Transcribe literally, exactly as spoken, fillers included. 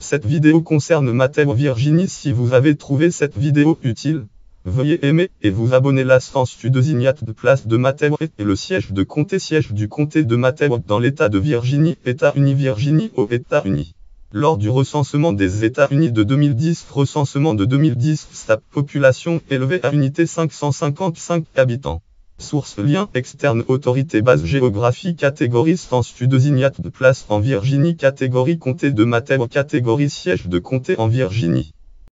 Cette vidéo concerne Mateo Virginie. Si vous avez trouvé cette vidéo utile, veuillez aimer et vous abonner. La statue désignate de place de Mateo est le siège de comté, siège du comté de Mateo dans l'État de Virginie, États-Unis, Virginie aux États-Unis. Lors du recensement des États-Unis de deux mille dix, recensement de deux mille dix, sa population élevée à unité cinq cent cinquante-cinq habitants. Source lien externe autorité base géographie catégorie statut désignate de place en Virginie catégorie comté de Mateo catégorie siège de comté en Virginie.